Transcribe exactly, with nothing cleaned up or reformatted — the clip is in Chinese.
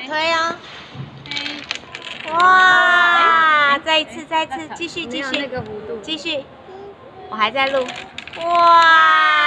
推哦。哇！再一次，再一次，继续，继续，继续。我还在录。哇！